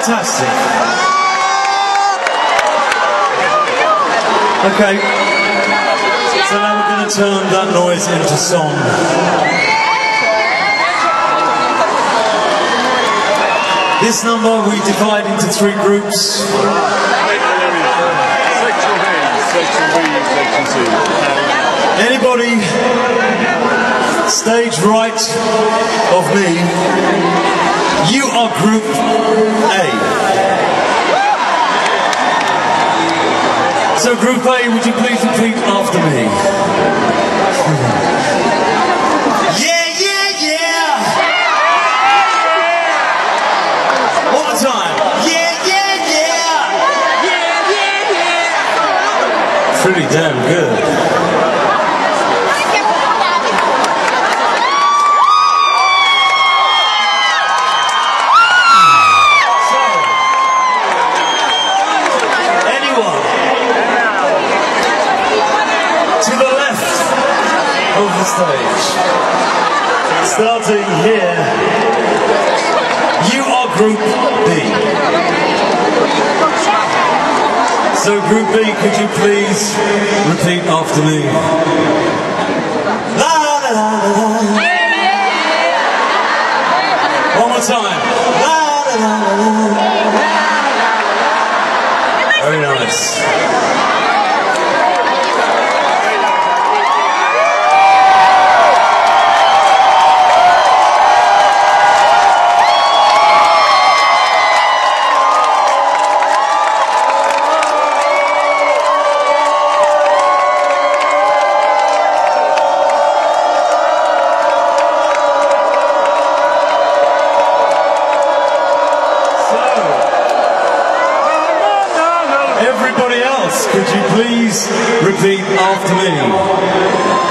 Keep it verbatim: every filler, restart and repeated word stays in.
Fantastic. Okay, so now we're going to turn that noise into song. This number we divide into three groups. Section B, Section B, Section two. Anybody stage right of me, you are Group A. So Group A, would you please repeat after me? Yeah, yeah, yeah! One more time. Yeah, yeah, yeah! Yeah, yeah, yeah! Pretty damn good. Of the stage, starting here, you are Group B. So Group B, could you please repeat after me? La la la la la. One more time. La la la la la. Very nice. Everybody else, could you please repeat after me?